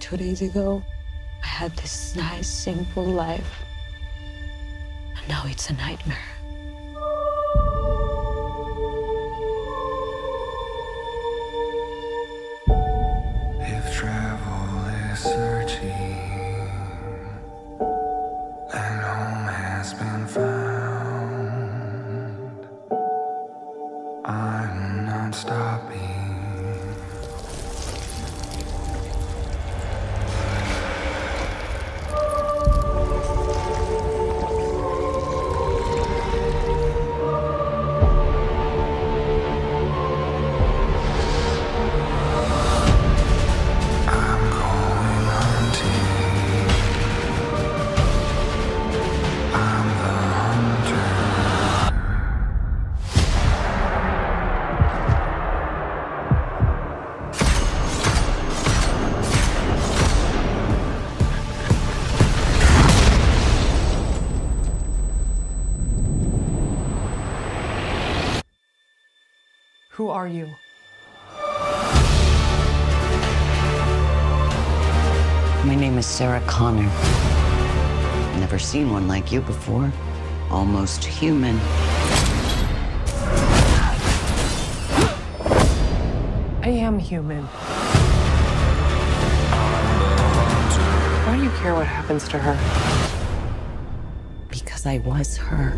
2 days ago, I had this nice, simple life. And now it's a nightmare. If travel is searching and home has been found, I'm not stopping. Who are you? My name is Sarah Connor. Never seen one like you before. Almost human. I am human. Why do you care what happens to her? Because I was her.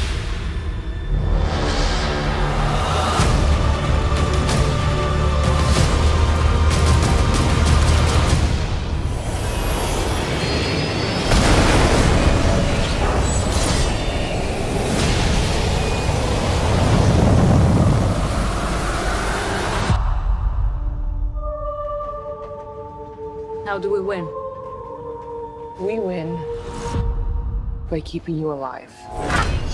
How do we win? We win by keeping you alive.